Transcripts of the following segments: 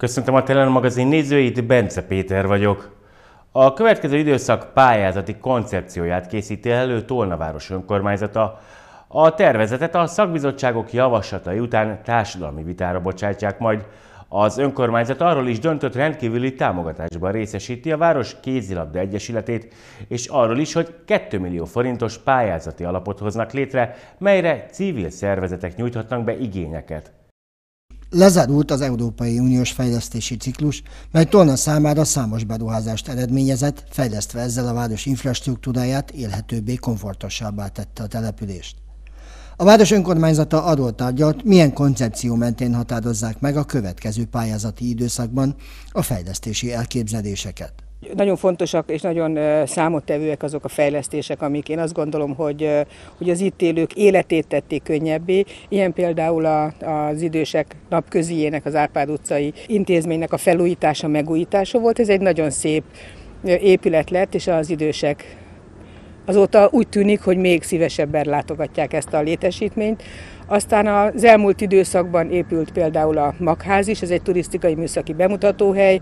Köszöntöm a Telenorm magazin nézőit, Bence Péter vagyok. A következő időszak pályázati koncepcióját készíti elő Tolnaváros önkormányzata. A tervezetet a szakbizottságok javaslatai után társadalmi vitára bocsátják majd. Az önkormányzat arról is döntött, rendkívüli támogatásban részesíti a város kézilabda egyesületét, és arról is, hogy 2 millió forintos pályázati alapot hoznak létre, melyre civil szervezetek nyújthatnak be igényeket. Lezárult az Európai Uniós fejlesztési ciklus, mely Tolna számára számos beruházást eredményezett, fejlesztve ezzel a város infrastruktúráját, élhetőbbé, komfortosabbá tette a települést. A város önkormányzata arról tárgyalt, milyen koncepció mentén határozzák meg a következő pályázati időszakban a fejlesztési elképzeléseket. Nagyon fontosak és nagyon számottevőek azok a fejlesztések, amik én azt gondolom, hogy az itt élők életét tették könnyebbé. Ilyen például az idősek napközijének, az Árpád utcai intézménynek a felújítása, megújítása volt. Ez egy nagyon szép épület lett, és az idősek azóta úgy tűnik, hogy még szívesebben látogatják ezt a létesítményt. Aztán az elmúlt időszakban épült például a Magház is, ez egy turisztikai műszaki bemutatóhely.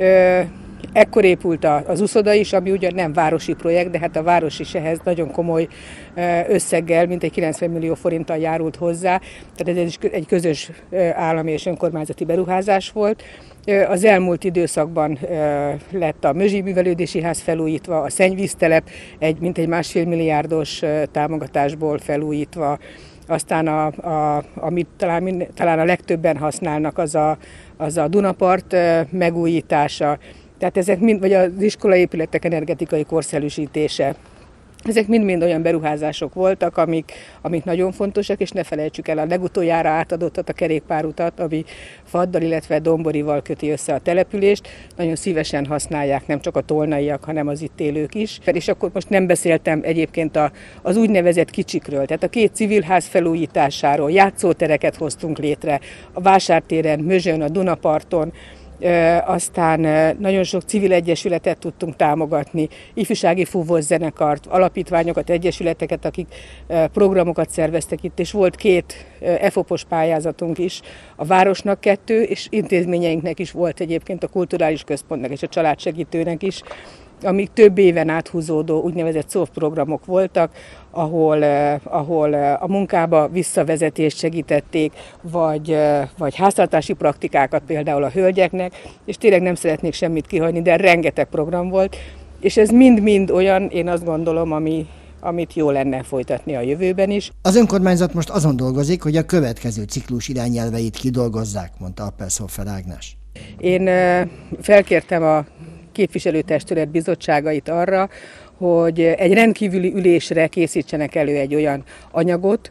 Ekkor épült az uszoda is, ami ugyan nem városi projekt, de hát a város is ehhez nagyon komoly összeggel, mintegy 90 millió forinttal járult hozzá. Tehát ez egy közös állami és önkormányzati beruházás volt. Az elmúlt időszakban lett a Mözsi Művelődési Ház felújítva, a szennyvíztelep mintegy 1,5 milliárdos támogatásból felújítva. Aztán amit talán a legtöbben használnak, az a Dunapart megújítása. Tehát ezek mind, vagy az iskolaépületek energetikai korszerűsítése. Ezek mind-mind olyan beruházások voltak, amik nagyon fontosak, és ne felejtsük el a legutoljára átadottat, a kerékpárutat, ami Faddal, illetve Domborival köti össze a települést. Nagyon szívesen használják nem csak a tolnaiak, hanem az itt élők is. És akkor most nem beszéltem egyébként az úgynevezett kicsikről, tehát a 2 civilház felújításáról, játszótereket hoztunk létre a Vásártéren, Mözsön, a Dunaparton. Aztán nagyon sok civil egyesületet tudtunk támogatni, ifjúsági fúvószenekart, alapítványokat, egyesületeket, akik programokat szerveztek itt, és volt 2 EFOP-os pályázatunk is, a városnak 2, és intézményeinknek is volt egyébként, a kulturális központnak és a családsegítőnek is, amik több éven áthúzódó úgynevezett soft programok voltak, ahol a munkába visszavezetést segítették, vagy háztartási praktikákat például a hölgyeknek, és tényleg nem szeretnék semmit kihagyni, de rengeteg program volt, és ez mind-mind olyan, én azt gondolom, amit jó lenne folytatni a jövőben is. Az önkormányzat most azon dolgozik, hogy a következő ciklus irányelveit kidolgozzák, mondta Appelszhofer Ágnes. Én felkértem a képviselőtestület bizottságait arra, hogy egy rendkívüli ülésre készítsenek elő egy olyan anyagot,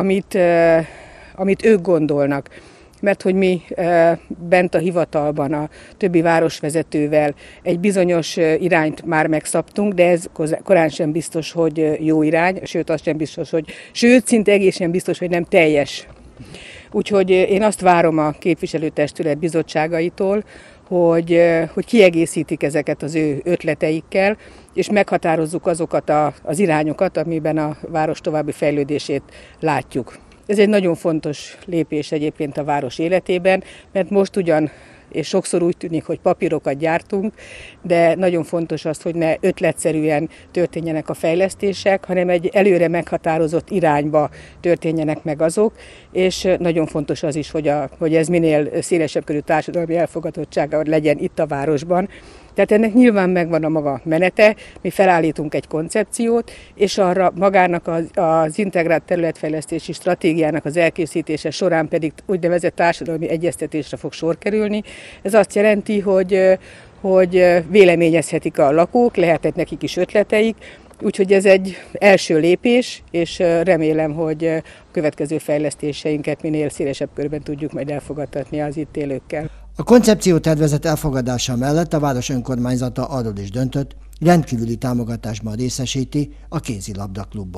amit ők gondolnak. Mert hogy mi bent a hivatalban a többi városvezetővel egy bizonyos irányt már megszabtunk, de ez korán sem biztos, hogy jó irány, sőt az sem biztos, szinte egészen biztos, hogy nem teljes. Úgyhogy én azt várom a képviselőtestület bizottságaitól, hogy kiegészítik ezeket az ő ötleteikkel, és meghatározzuk azokat az irányokat, amiben a város további fejlődését látjuk. Ez egy nagyon fontos lépés egyébként a város életében, mert most ugyan, és sokszor úgy tűnik, hogy papírokat gyártunk, de nagyon fontos az, hogy ne ötletszerűen történjenek a fejlesztések, hanem egy előre meghatározott irányba történjenek meg azok, és nagyon fontos az is, hogy ez minél szélesebb körű társadalmi elfogadottsága legyen itt a városban. Tehát ennek nyilván megvan a maga menete, mi felállítunk egy koncepciót, és arra magának az integrált területfejlesztési stratégiának az elkészítése során pedig úgynevezett társadalmi egyeztetésre fog sor kerülni. Ez azt jelenti, hogy véleményezhetik a lakók, lehetett nekik is ötleteik, úgyhogy ez egy első lépés, és remélem, hogy a következő fejlesztéseinket minél szélesebb körben tudjuk majd elfogadtatni az itt élőkkel. A koncepciótervezet elfogadása mellett a város önkormányzata arról is döntött, rendkívüli támogatásban részesíti a kézilabda klubot.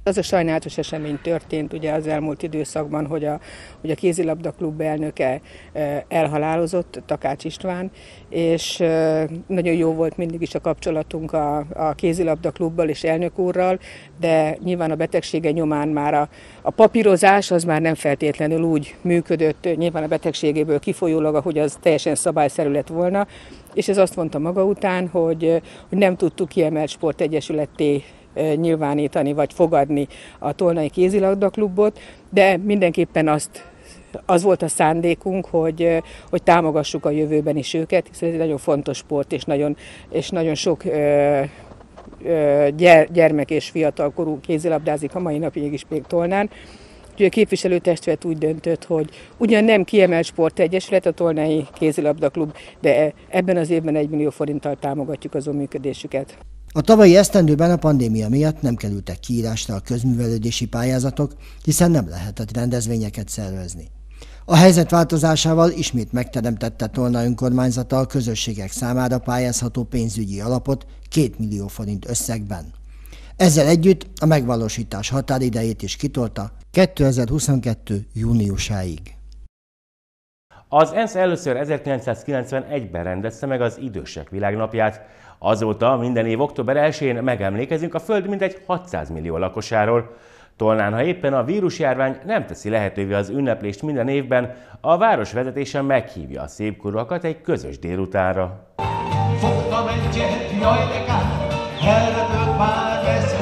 Az a sajnálatos esemény történt ugye az elmúlt időszakban, hogy a kézilabda klub elnöke elhalálozott, Takács István, és nagyon jó volt mindig is a kapcsolatunk a kézilabda klubbal és elnök úrral, de nyilván a betegsége nyomán már a papírozás az már nem feltétlenül úgy működött, nyilván a betegségéből kifolyólag, ahogy az teljesen szabályszerű lett volna, és ez azt mondta maga után, hogy nem tudtuk kiemelt sportegyesületté nyilvánítani vagy fogadni a Tolnai Kézilabda Klubot, de mindenképpen az volt a szándékunk, hogy támogassuk a jövőben is őket, hiszen ez egy nagyon fontos sport, és nagyon sok gyermek és fiatalkorú kézilabdázik a mai napig is még Tolnán. Úgyhogy a képviselőtestület úgy döntött, hogy ugyan nem kiemelt sportegyesület a Tolnai Kézilabda Klub, de ebben az évben 1 millió forinttal támogatjuk az ő működésüket. A tavalyi esztendőben a pandémia miatt nem kerültek kiírásra a közművelődési pályázatok, hiszen nem lehetett rendezvényeket szervezni. A helyzet változásával ismét megteremtette Tolna önkormányzata a közösségek számára pályázható pénzügyi alapot 2 millió forint összegben. Ezzel együtt a megvalósítás határidejét is kitolta 2022. júniusáig. Az ENSZ először 1991-ben rendezte meg az Idősek Világnapját. Azóta minden év október 1-én megemlékezünk a Föld mintegy 600 millió lakosáról. Tolnán, ha éppen a vírusjárvány nem teszi lehetővé az ünneplést minden évben, a városvezetése meghívja a szépkorúakat egy közös délutánra. Fogtam egyet, jaj de kár, elrepült már messze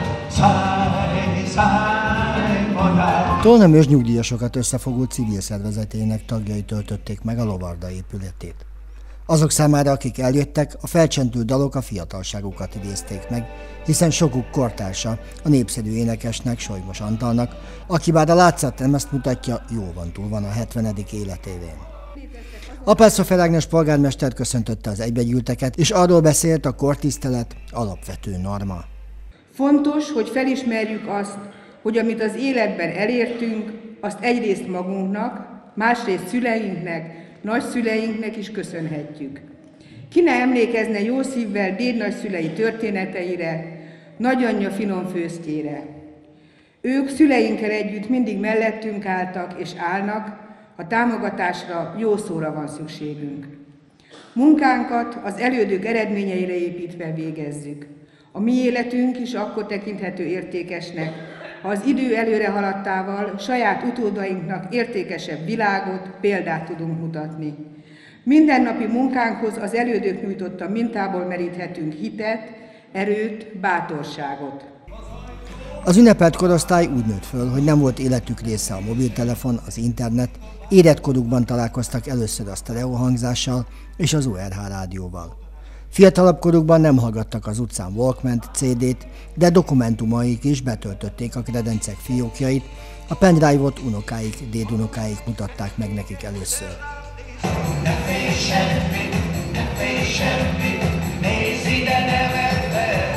száj, madár. Tolna ősnyugdíjasokat összefogó civil szervezetének tagjai töltötték meg a Lovarda épületét. Azok számára, akik eljöttek, a felcsendült dalok a fiatalságukat idézték meg, hiszen sokuk kortársa a népszerű énekesnek, Solymos Antalnak, aki bár a látszat nem ezt mutatja, jóval túl van a 70. életévén. Apászofel Ágnes polgármester köszöntötte az egybegyűlteket, és arról beszélt, a kortisztelet alapvető norma. Fontos, hogy felismerjük azt, hogy amit az életben elértünk, azt egyrészt magunknak, másrészt szüleinknek, nagyszüleinknek is köszönhetjük. Ki ne emlékezne jó szívvel dédnagyszülei történeteire, nagyanyja finom főztjére. Ők szüleinkkel együtt mindig mellettünk álltak és állnak, a támogatásra, jó szóra van szükségünk. Munkánkat az elődök eredményeire építve végezzük. A mi életünk is akkor tekinthető értékesnek, ha az idő előre haladtával saját utódainknak értékesebb világot, példát tudunk mutatni. Mindennapi munkánkhoz az elődök nyújtotta mintából meríthetünk hitet, erőt, bátorságot. Az ünnepelt korosztály úgy nőtt föl, hogy nem volt életük része a mobiltelefon, az internet, életkorukban találkoztak először a sztereohangzással és az ORH rádióval. Fiatalabb korukban nem hallgattak az utcán Walkman-t, CD-t, de dokumentumaik is betöltötték a kredencek fiókjait, a pendrive-ot unokáik, dédunokáik mutatták meg nekik először. Ne félj semmit, ne félj semmit, nézz ide nevetve.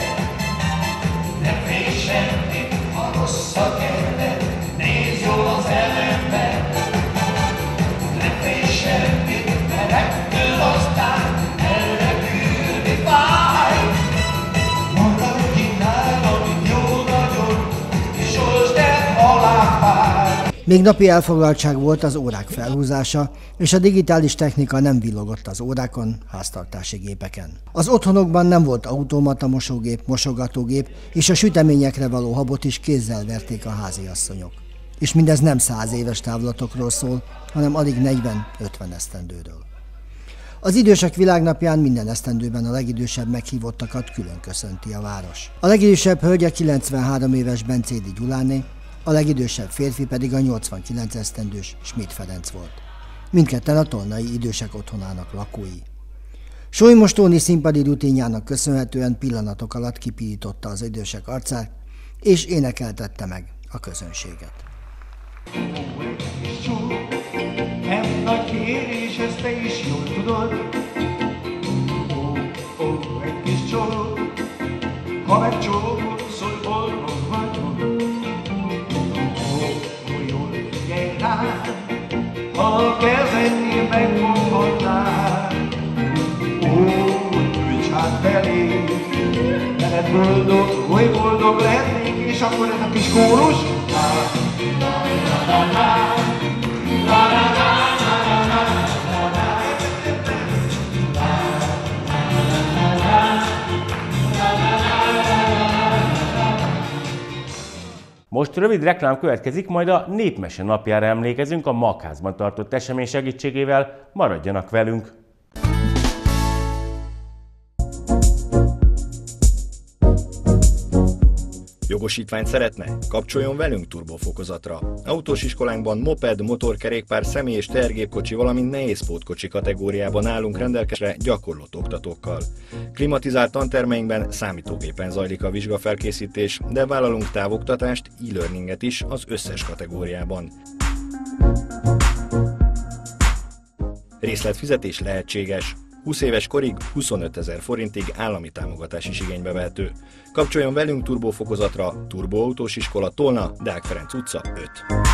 Ne félj semmit, ha rossz a kedved, nézz jól az ellenbe. Ne félj semmit, mert ettől aztán elrepülni fáj. Maradj itt nálam, itt jó nagyon, és olsd el halálfáj. Még napi elfoglaltság volt az órák felhúzása, és a digitális technika nem villogott az órákon, háztartási gépeken. Az otthonokban nem volt automata mosógép, mosogatógép, és a süteményekre való habot is kézzel verték a háziasszonyok. És mindez nem 100 éves távlatokról szól, hanem alig 40-50 esztendőről. Az Idősek Világnapján minden esztendőben a legidősebb meghívottakat külön köszönti a város. A legidősebb hölgy a 93 éves Bencédi Gyuláné, a legidősebb férfi pedig a 89 esztendős Schmidt Ferenc volt. Mindketten a Tolnai Idősek Otthonának lakói. Solymos Tóni színpadi rutinjának köszönhetően pillanatok alatt kipirította az idősek arcát, és énekeltette meg a közönséget. Nem nagy kérés, ezt te is jól tudod. Egy kis csók, ha megcsókol, szólj, boldog vagyok. Jól figyelj rá, ha a kezednél megfoghatnál. Nyújts hát felé, veled boldog, oly boldog lennék, és és akkor ez a kis kórus. Most rövid reklám következik, majd a Népmese napjára emlékezünk a Magházban tartott esemény segítségével. Maradjanak velünk! Jogosítványt szeretne? Kapcsoljon velünk turbofokozatra. Autós iskolánkban moped, motorkerékpár, személy- és tehergépkocsi, valamint nehézpótkocsi kategóriában állunk rendelkezésre gyakorló oktatókkal. Klimatizált tantermeinkben számítógépen zajlik a vizsgafelkészítés, de vállalunk távoktatást, e-learninget is az összes kategóriában. Részletfizetés lehetséges. 20 éves korig 25 000 forintig állami támogatás is igénybe vehető. Kapcsoljon velünk turbofokozatra, Turbo Autós Iskola, Tolna, Deák Ferenc utca 5.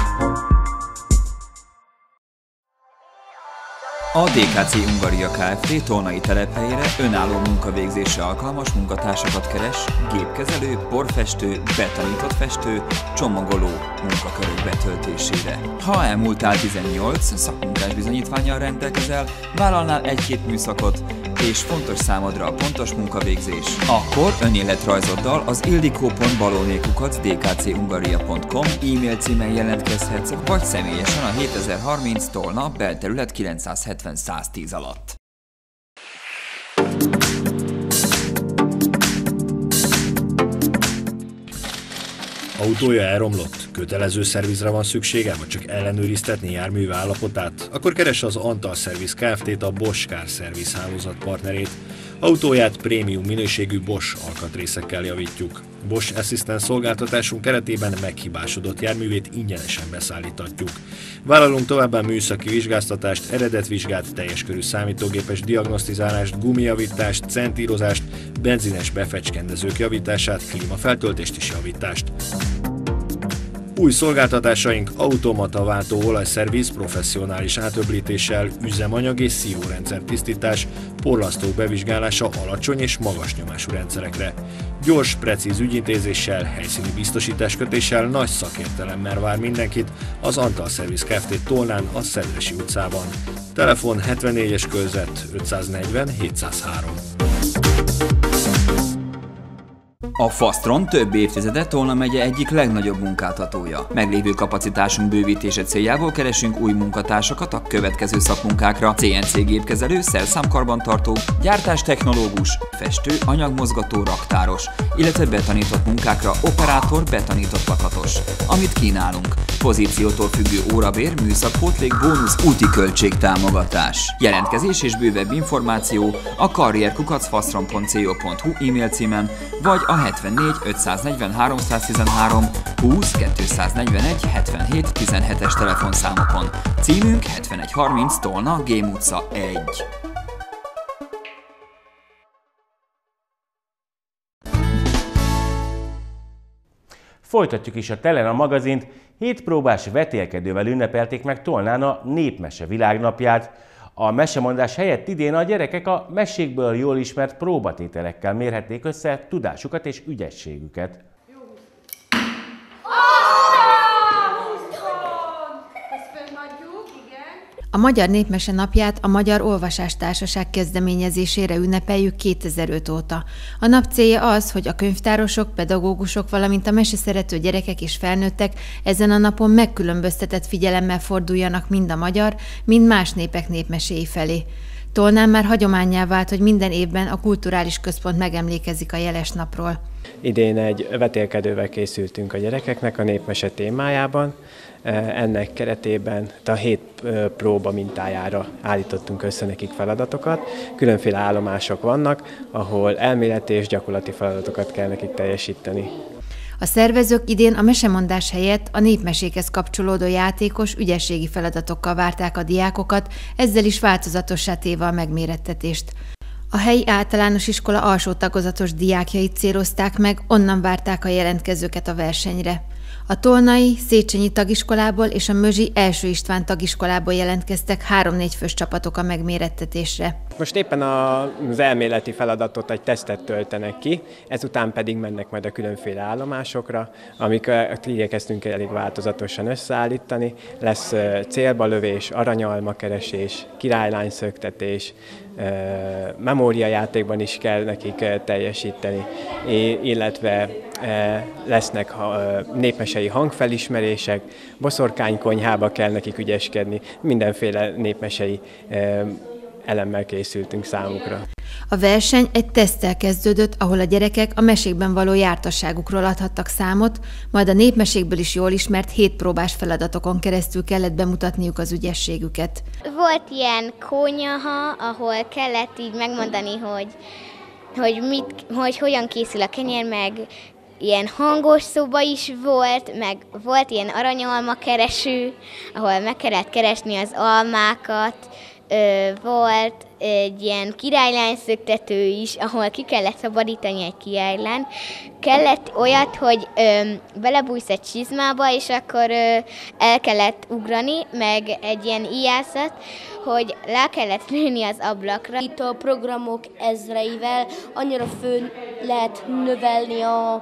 A DKC Hungaria Kft. Tolnai telephelyére önálló munkavégzésre alkalmas munkatársakat keres, gépkezelő, porfestő, betanított festő, csomagoló munkakörök betöltésére. Ha elmúltál 18, szakmunkás bizonyítvánnyal rendelkezel, vállalnál 1-2 műszakot, és fontos számodra a pontos munkavégzés, akkor önéletrajzoddal az ildikó.balónékukac.dkchungaria.com e-mail címen jelentkezhetsz, vagy személyesen a 7030 Tolna, belterület 970-110 alatt. Autója elromlott? Kötelező szervizre van szüksége, vagy csak ellenőriztetni járműve állapotát? Akkor keresse az Antal Service Kft. A Bosch Car Service hálózat partnerét. Autóját prémium minőségű Bosch alkatrészekkel javítjuk. Bosch Assistant szolgáltatásunk keretében meghibásodott járművét ingyenesen beszállítatjuk. Vállalunk továbbá műszaki vizsgáztatást, eredetvizsgát, teljes körű számítógépes diagnosztizálást, gumijavítást, centírozást, benzines befecskendezők javítását, klímafeltöltést és javítást. Új szolgáltatásaink automata váltó olajszerviz professzionális átöblítéssel, üzemanyag és szívórendszer tisztítás, porlasztók bevizsgálása alacsony és magas nyomású rendszerekre. Gyors, precíz ügyintézéssel, helyszíni biztosításkötéssel, nagy szakértelemmel vár mindenkit az Antal Service Kft. Tolnán, a Szedresi utcában. Telefon 74-es körzet 540 703. A Fastron több évtizede Tolna megye egyik legnagyobb munkáltatója. Meglévő kapacitásunk bővítése céljából keresünk új munkatársakat a következő szakmunkákra: CNC gépkezelő, szerszámkarbantartó, gyártástechnológus, festő, anyagmozgató, raktáros, illetve betanított munkákra operátor, betanított lakatos. Amit kínálunk: pozíciótól függő órabér, műszakpótlék, bónusz, úti költségtámogatás. Jelentkezés és bővebb információ a karrierkukacfastron.co.hu e-mail címen, vagy a 74 540 313 20 241 77 17-es telefonszámokon. Címünk 7130 Tolna, Gém utca 1. Folytatjuk is a Telena magazint. 7 próbás vetélkedővel ünnepelték meg Tolnán a Népmese világnapját. A mesemondás helyett idén a gyerekek a mesékből jól ismert próbatételekkel mérhették össze tudásukat és ügyességüket. A Magyar Népmese napját a Magyar Olvasástársaság kezdeményezésére ünnepeljük 2005 óta. A nap célja az, hogy a könyvtárosok, pedagógusok, valamint a meseszerető gyerekek és felnőttek ezen a napon megkülönböztetett figyelemmel forduljanak mind a magyar, mind más népek népmeséi felé. Tolnán már hagyománnyá vált, hogy minden évben a kulturális központ megemlékezik a jeles napról. Idén egy vetélkedővel készültünk a gyerekeknek a népmese témájában. Ennek keretében a 7 próba mintájára állítottunk össze nekik feladatokat. Különféle állomások vannak, ahol elméleti és gyakorlati feladatokat kell nekik teljesíteni. A szervezők idén a mesemondás helyett a népmesékhez kapcsolódó játékos, ügyességi feladatokkal várták a diákokat, ezzel is változatossá téve a megmérettetést. A helyi általános iskola alsó tagozatos diákjait célozták meg, onnan várták a jelentkezőket a versenyre. A Tolnai, Széchenyi tagiskolából és a Mözsi Első István tagiskolából jelentkeztek 3-4 fős csapatok a megmérettetésre. Most éppen az elméleti feladatot, egy tesztet töltenek ki, ezután pedig mennek majd a különféle állomásokra, amiket igyekeztünk elég változatosan összeállítani. Lesz célbalövés, aranyalmakeresés, királylányszöktetés, memóriajátékban is kell nekik teljesíteni, illetve lesznek népmesei hangfelismerések, boszorkánykonyhába kell nekik ügyeskedni, mindenféle népmesei elemmel készültünk számukra. A verseny egy teszttel kezdődött, ahol a gyerekek a mesékben való jártasságukról adhattak számot, majd a népmesékből is jól ismert 7 próbás feladatokon keresztül kellett bemutatniuk az ügyességüket. Volt ilyen kónyaha, ahol kellett így megmondani, hogy hogyan készül a kenyér, meg ilyen hangos szoba is volt, meg volt ilyen aranyalmakereső, ahol meg kellett keresni az almákat, volt egy ilyen királylányszöktető is, ahol ki kellett szabadítani egy királylányt. Kellett olyat, hogy belebújsz egy csizmába, és akkor el kellett ugrani, meg egy ilyen ijászat, hogy le kellett lőni az ablakra. Itt a programok ezreivel annyira föl lehet növelni a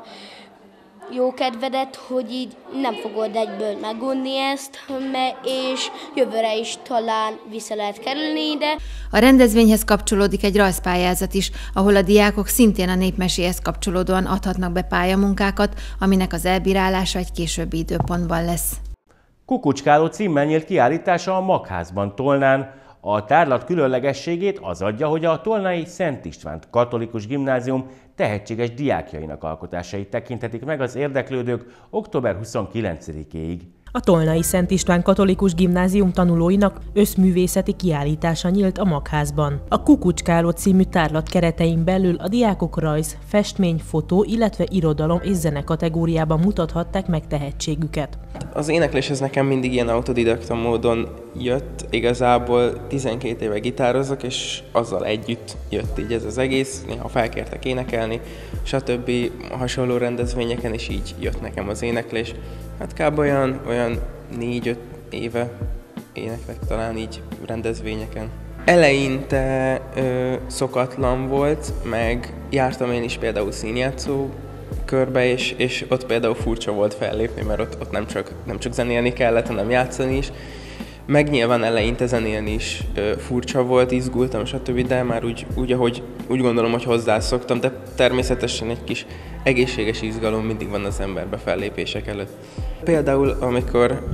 jó kedvedet, hogy így nem fogod egyből megunni ezt, és jövőre is talán vissza lehet kerülni ide. A rendezvényhez kapcsolódik egy rajzpályázat is, ahol a diákok szintén a népmeséhez kapcsolódóan adhatnak be pályamunkákat, aminek az elbírálása egy későbbi időpontban lesz. Kukucskáló címmel nyílt kiállítása a Magházban Tolnán. A tárlat különlegességét az adja, hogy a tolnai Szent István Katolikus Gimnázium tehetséges diákjainak alkotásait tekinthetik meg az érdeklődők október 29-éig. A Tolnai Szent István Katolikus Gimnázium tanulóinak összművészeti kiállítása nyílt a Magházban. A Kukucskáló című tárlat keretein belül a diákok rajz, festmény, fotó, illetve irodalom és zene kategóriában mutathatták meg tehetségüket. Az éneklés ez nekem mindig ilyen autodidakta módon jött. Igazából 12 éve gitározok, és azzal együtt jött így ez az egész. Néha felkértek énekelni, stb. Hasonló rendezvényeken is így jött nekem az éneklés. Hát kb. olyan 4-5 éve éneklek talán így rendezvényeken. Eleinte szokatlan volt, meg jártam én is például színjátszó körbe, és ott például furcsa volt fellépni, mert ott nem csak zenélni kellett, hanem játszani is. Meg nyilván eleinte zenélni is furcsa volt, izgultam, stb., de már úgy gondolom, hogy hozzászoktam, de természetesen egy kis egészséges izgalom mindig van az emberbe fellépések előtt. Például, amikor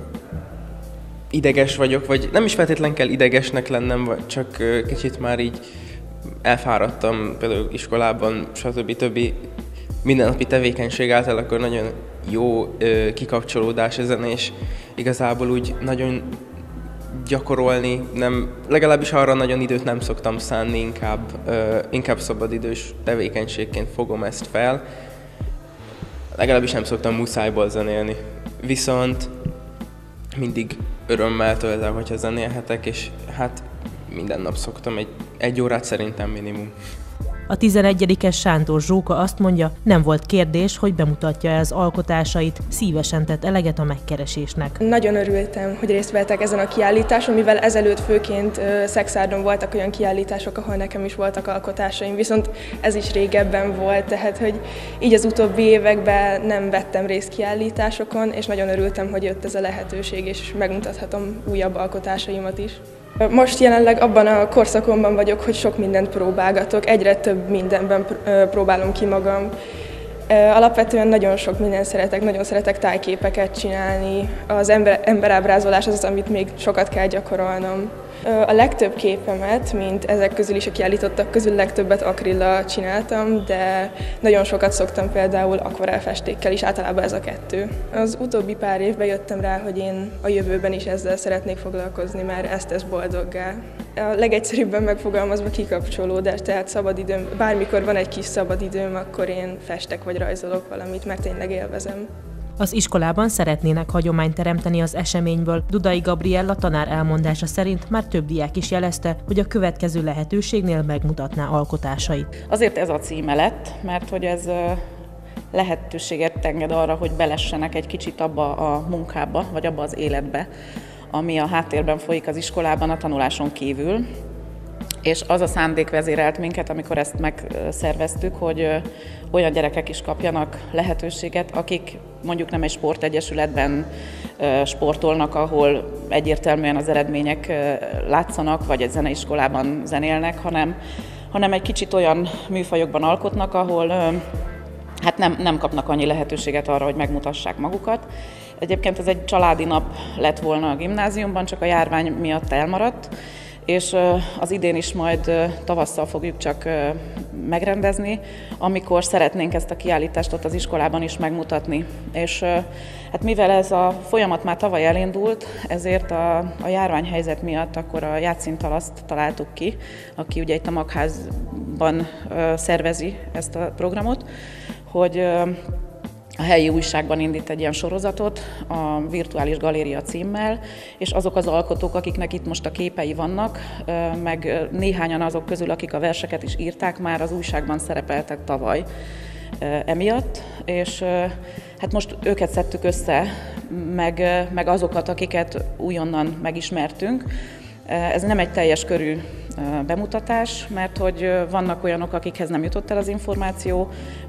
ideges vagyok, vagy nem is feltétlenül kell idegesnek lennem, vagy csak kicsit már így elfáradtam, például iskolában, stb. Többi mindennapi tevékenység által, akkor nagyon jó kikapcsolódás ezen, és igazából úgy nagyon gyakorolni, legalábbis arra nagyon időt nem szoktam szánni, inkább szabadidős tevékenységként fogom ezt fel. Legalábbis nem szoktam muszájból zenélni. Viszont mindig örömmel tölt el, hogyha zenélhetek, és hát minden nap szoktam egy órát szerintem minimum. A 11-es Sántor Zsóka azt mondja, nem volt kérdés, hogy bemutatja az alkotásait, szívesen tett eleget a megkeresésnek. Nagyon örültem, hogy részt vettek ezen a kiállításon, mivel ezelőtt főként Szexárdon voltak olyan kiállítások, ahol nekem is voltak alkotásaim, viszont ez is régebben volt, tehát hogy így az utóbbi években nem vettem részt kiállításokon, és nagyon örültem, hogy jött ez a lehetőség, és megmutathatom újabb alkotásaimat is. Most jelenleg abban a korszakomban vagyok, hogy sok mindent próbálgatok, egyre több mindenben próbálom ki magam. Alapvetően nagyon sok mindent szeretek, nagyon szeretek tájképeket csinálni. Az emberábrázolás az, amit még sokat kell gyakorolnom. A legtöbb képemet, mint ezek közül is a kiállítottak közül, legtöbbet akrillal csináltam, de nagyon sokat szoktam például akvarelfestékkel is, általában ez a kettő. Az utóbbi pár évben jöttem rá, hogy én a jövőben is ezzel szeretnék foglalkozni, mert ezt tesz boldoggá. A legegyszerűbben megfogalmazva kikapcsolódás, tehát szabadidőm, bármikor van egy kis szabadidőm, akkor én festek vagy rajzolok valamit, mert tényleg élvezem. Az iskolában szeretnének hagyományt teremteni az eseményből. Dudai Gabriella tanár elmondása szerint már több diák is jelezte, hogy a következő lehetőségnél megmutatná alkotásait. Azért ez a címe lett, mert hogy ez lehetőséget enged arra, hogy belessenek egy kicsit abba a munkába, vagy abba az életbe, ami a háttérben folyik az iskolában a tanuláson kívül. És az a szándék vezérelt minket, amikor ezt megszerveztük, hogy olyan gyerekek is kapjanak lehetőséget, akik mondjuk nem egy sportegyesületben sportolnak, ahol egyértelműen az eredmények látszanak, vagy egy zeneiskolában zenélnek, hanem egy kicsit olyan műfajokban alkotnak, ahol hát nem kapnak annyi lehetőséget arra, hogy megmutassák magukat. Egyébként ez egy családi nap lett volna a gimnáziumban, csak a járvány miatt elmaradt, és az idén is majd tavasszal fogjuk csak megrendezni, amikor szeretnénk ezt a kiállítást ott az iskolában is megmutatni. És hát mivel ez a folyamat már tavaly elindult, ezért a járványhelyzet miatt akkor a Játszíntalaszt találtuk ki, aki ugye itt a Magházban szervezi ezt a programot, hogy a helyi újságban indít egy ilyen sorozatot a Virtuális Galéria címmel, és azok az alkotók, akiknek itt most a képei vannak, meg néhányan azok közül, akik a verseket is írták, már az újságban szerepeltek tavaly emiatt, és hát most őket szedtük össze, meg azokat, akiket újonnan megismertünk. Ez nem egy teljes körű bemutatás, mert hogy vannak olyanok, akikhez nem jutott el az információ,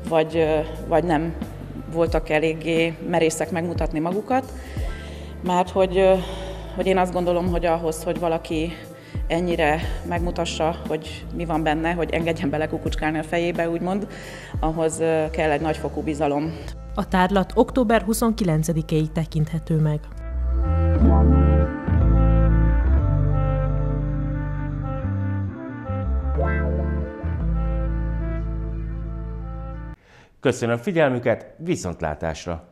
vagy nem voltak eléggé merészek megmutatni magukat, mert hogy én azt gondolom, hogy ahhoz, hogy valaki ennyire megmutassa, hogy mi van benne, hogy engedjen bele kukucskálni a fejébe, úgymond, ahhoz kell egy nagyfokú bizalom. A tárlat október 29-éig tekinthető meg. Köszönöm figyelmüket, viszontlátásra!